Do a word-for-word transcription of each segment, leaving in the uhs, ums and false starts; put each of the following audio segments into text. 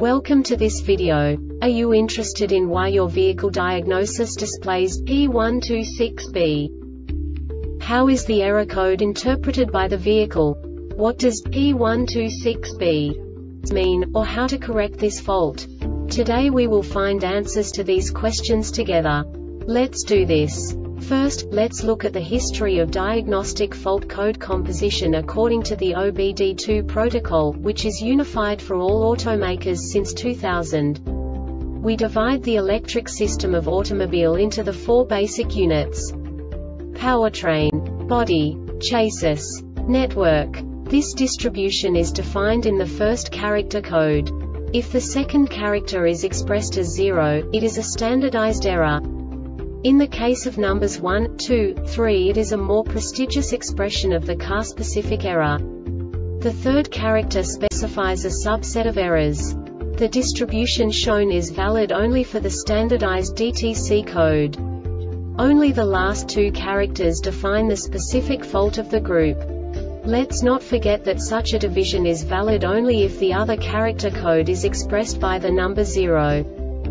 Welcome to this video. Are you interested in why your vehicle diagnosis displays P one two six B? How is the error code interpreted by the vehicle? What does P one two six B mean, or how to correct this fault? Today we will find answers to these questions together. Let's do this. First, let's look at the history of diagnostic fault code composition according to the O B D two protocol, which is unified for all automakers since two thousand. We divide the electric system of automobile into the four basic units: powertrain, body, chassis, network. This distribution is defined in the first character code. If the second character is expressed as zero, it is a standardized error. In the case of numbers one, two, three, it is a more prestigious expression of the car-specific error. The third character specifies a subset of errors. The distribution shown is valid only for the standardized D T C code. Only the last two characters define the specific fault of the group. Let's not forget that such a division is valid only if the other character code is expressed by the number zero.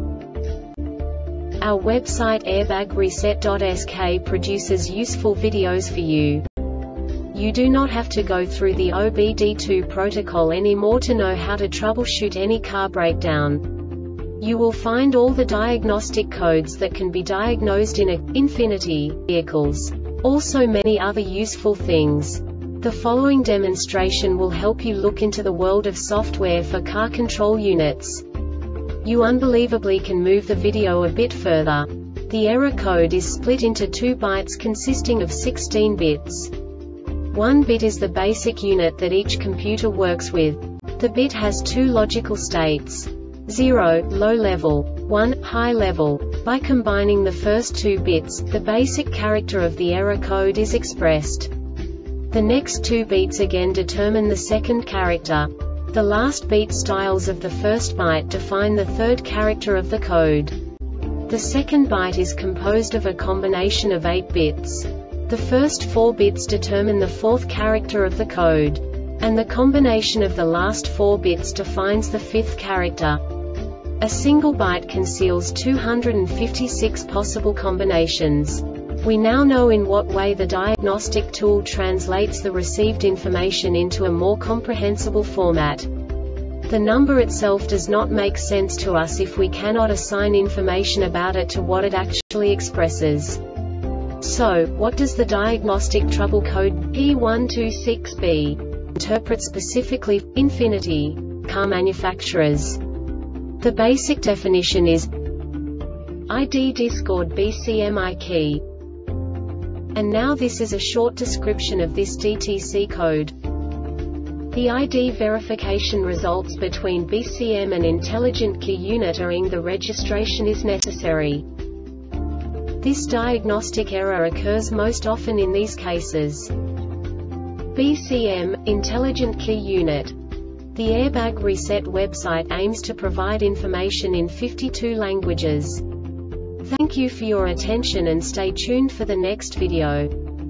Our website airbag reset dot S K produces useful videos for you. You do not have to go through the O B D two protocol anymore to know how to troubleshoot any car breakdown. You will find all the diagnostic codes that can be diagnosed in a Infiniti vehicles. Also many other useful things. The following demonstration will help you look into the world of software for car control units. You unbelievably can move the video a bit further. The error code is split into two bytes consisting of sixteen bits. One bit is the basic unit that each computer works with. The bit has two logical states: zero, low level, one, high level. By combining the first two bits, the basic character of the error code is expressed. The next two bits again determine the second character. The last beat styles of the first byte define the third character of the code. The second byte is composed of a combination of eight bits. The first four bits determine the fourth character of the code. And the combination of the last four bits defines the fifth character. A single byte conceals two hundred fifty-six possible combinations. We now know in what way the diagnostic tool translates the received information into a more comprehensible format. The number itself does not make sense to us if we cannot assign information about it to what it actually expresses. So, what does the diagnostic trouble code P one two six B interpret specifically for Infiniti car manufacturers? The basic definition is I D Discord B C M I key. And now this is a short description of this D T C code. The I D verification results between B C M and Intelligent Key Unit are ing the registration is necessary. This diagnostic error occurs most often in these cases: B C M, Intelligent Key Unit. The Airbag Reset website aims to provide information in fifty-two languages. Thank you for your attention and stay tuned for the next video.